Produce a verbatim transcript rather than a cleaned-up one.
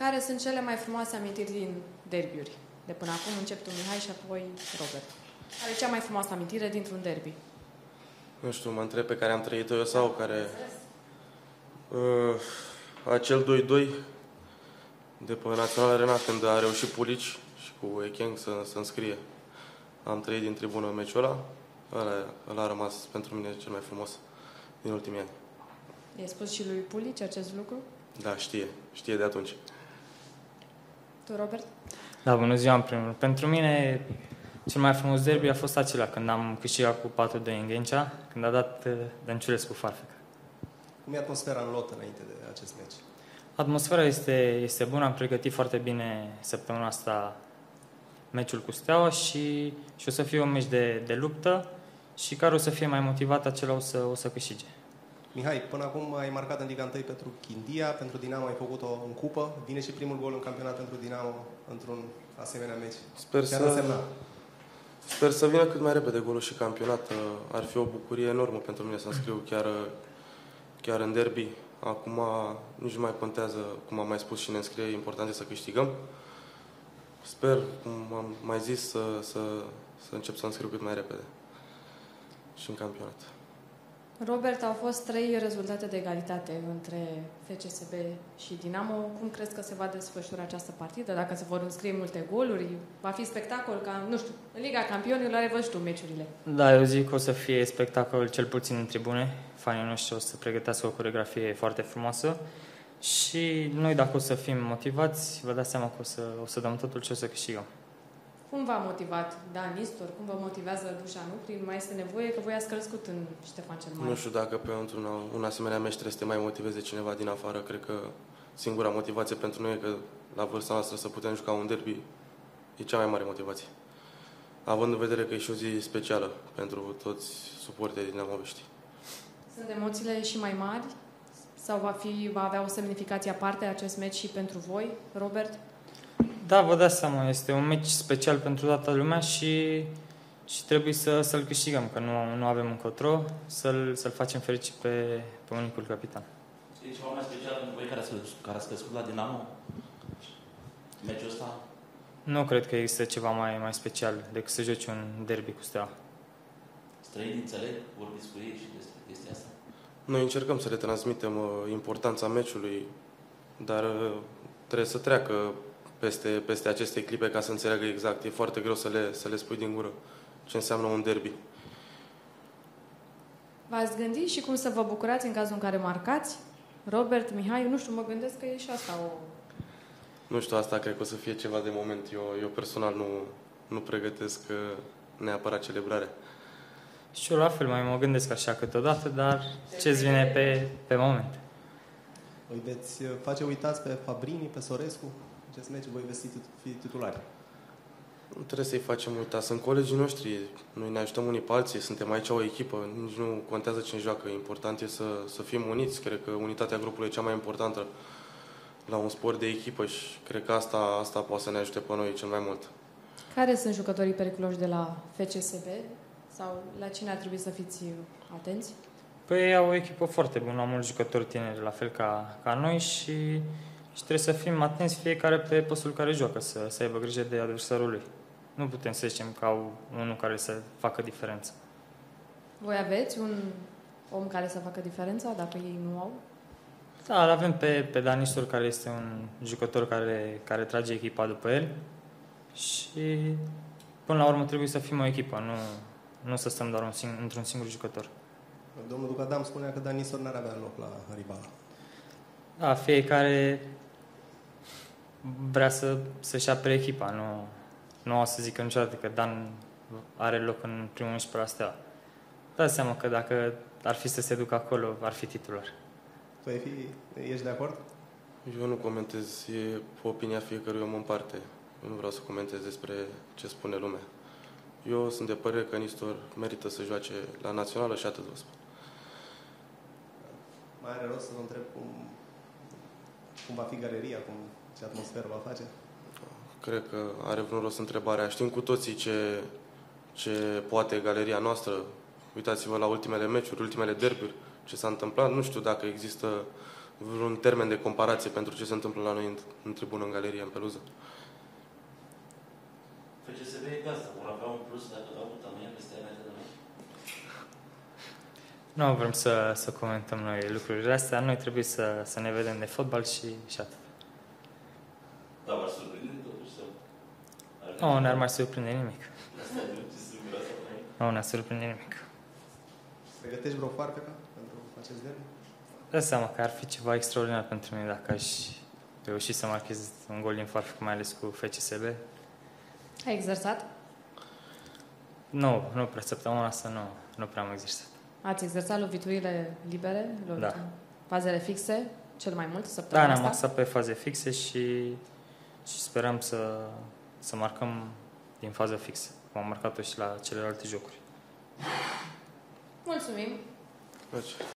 Care sunt cele mai frumoase amintiri din derbiuri? De până acum încep tu, Mihai, și apoi Robert. Care e cea mai frumoasă amintire dintr-un derby? Nu știu, mă întreb pe care am trăit-o eu sau care... Uh, acel doi doi de pe Național Arena, când a reușit Pulici și cu Echeng să, să înscrie. Am trăit din tribună meciul ăla. Ăla, ăla a rămas pentru mine cel mai frumos din ultimii ani. I-ai spus și lui Pulici acest lucru? Da, știe. Știe de atunci. Tu, Robert? Da, bună ziua, în primul rând. Pentru mine, cel mai frumos derby a fost acela, când am câștigat cu patru doi în Ghencea, când a dat Dănciulescu farfec. Cum e atmosfera în lot înainte de acest meci? Atmosfera este, este bună, am pregătit foarte bine săptămâna asta meciul cu Steaua și, și o să fie un meci de, de luptă și care o să fie mai motivat, acela o să, o să câștige. Mihai, până acum ai marcat în Liga unu pentru Chindia, pentru Dinamo ai făcut-o în cupă. Vine și primul gol în campionat pentru Dinamo într-un asemenea meci. Sper să, sper să vină cât mai repede golul și campionat. Ar fi o bucurie enormă pentru mine să înscriu chiar, chiar în derby. Acum nici nu mai contează, cum am mai spus și ne înscrie, e important să câștigăm. Sper, cum am mai zis, să, să, să încep să înscriu cât mai repede și în campionat. Robert, au fost trei rezultate de egalitate între F C S B și Dinamo. Cum crezi că se va desfășura această partidă? Dacă se vor înscrie multe goluri, va fi spectacol ca, nu știu, în Liga Campionilor ai văzut tu meciurile. Da, eu zic că o să fie spectacol cel puțin în tribune. Fanii noștri o să pregătească o coreografie foarte frumoasă și noi, dacă o să fim motivați, vă dați seama că o să, o să dăm totul și o să câștigăm. Cum v-a motivat Dan Nistor? Cum vă motivează Dușan Ucrin? Mai este nevoie că voi ați crescut în Ștefan cel Mare? Nu știu dacă pe un, un asemenea meci trebuie să te mai motiveze cineva din afară. Cred că singura motivație pentru noi e că la vârsta noastră să putem juca un derby e cea mai mare motivație. Având în vedere că e și o zi specială pentru toți suporterii dinamoviști. Sunt emoțiile și mai mari? Sau va, fi, va avea o semnificație aparte acest meci și pentru voi, Robert? Da, vă dați seama, este un meci special pentru toată lumea și, și trebuie să, să-l câștigăm, că nu, nu avem încotro, să-l, să-l facem fericit pe, pe unicul capitan. E ceva mai special pentru voi care ați, care ați crescut la Dinamo? Meciul ăsta? Nu cred că există ceva mai, mai special decât să joci un derby cu Steaua. Străinii înțeleg? Vorbiți cu ei și despre chestia asta? Noi încercăm să le transmitem uh, importanța meciului, dar uh, trebuie să treacă peste, peste aceste clipe ca să înțeleagă exact. E foarte greu să le, să le spui din gură ce înseamnă un derby. V-ați gândit și cum să vă bucurați în cazul în care marcați? Robert, Mihai, nu știu, mă gândesc că e și asta o... Nu știu, asta cred că o să fie ceva de moment. Eu, eu personal nu, nu pregătesc uh, neapărat celebrarea. Și eu la fel mai mă gândesc așa câteodată, dar ce-ți vine pe, pe moment. Îi veți face uitați pe Fabrini, pe Sorescu? Acest meci voi veți fi titulari. Nu trebuie să-i facem uita. Sunt colegii noștri. Noi ne ajutăm unii pe alții. Suntem aici o echipă. Nici nu contează cine joacă. Important e să, să fim uniți. Cred că unitatea grupului e cea mai importantă la un sport de echipă și cred că asta, asta poate să ne ajute pe noi cel mai mult. Care sunt jucătorii periculoși de la F C S B? Sau la cine ar trebui să fiți atenți? Păi ei au o echipă foarte bună, au mulți jucători tineri, la fel ca, ca noi și, și trebuie să fim atenți fiecare pe postul care joacă, să, să aibă grijă de adversarul lui. Nu putem să zicem că au unul care să facă diferență. Voi aveți un om care să facă diferența, dacă ei nu au? Da, îl avem pe, pe Dan Nistor, care este un jucător care, care trage echipa după el și până la urmă trebuie să fim o echipă, nu, nu să stăm doar un sing- într-un singur jucător. Domnul Ducadam spunea că Dan Nistor n-ar avea loc la Ribala. Da, fiecare vrea să, să-și apere echipa. Nu, nu o să zică niciodată că Dan are loc în primul meci pe la Steaua. Dați seama că dacă ar fi să se ducă acolo, ar fi titular. Tu ai fi, ești de acord? Eu nu comentez, e opinia fiecărui om în parte. Eu nu vreau să comentez despre ce spune lumea. Eu sunt de părere că Nistor merită să joace la națională și atât vă spun. Mai are rost să vă întreb cum, cum va fi galeria, cum, ce atmosferă va face? Cred că are vreun rost întrebarea. Știm cu toții ce, ce poate galeria noastră. Uitați-vă la ultimele meciuri, ultimele derbiuri, ce s-a întâmplat. Nu știu dacă există vreun termen de comparație pentru ce se întâmplă la noi în, în tribună, în galerie, în peluză. F C S B e gazda, vor avea un plus dacă dau tămâie peste înainte de noi. Nu vrem să, să comentăm noi lucrurile astea. Noi trebuie să, să ne vedem de fotbal și, și atât. Da, v-ar surprinde totuși sau? Nu, n-ar mai surprinde nimic. Asta e ce surprinde asta pe noi. Nu, n-ar surprinde nimic. Pregătești vreo farfecă pentru acest derby? Dă seama că ar fi ceva extraordinar pentru mine dacă aș reuși să marchez un gol din farfecă, mai ales cu F C S B. Ai exersat? Nu, nu prea. Săptămâna asta nu, nu prea am exersat. Ați exersat loviturile libere? Da. Fazele fixe? Cel mai mult Da, săptămâna ne-am asta? axat pe faze fixe și, și sperăm să, să marcăm din fază fixă. Cum am marcat-o și la celelalte jocuri. Mulțumim! Deci.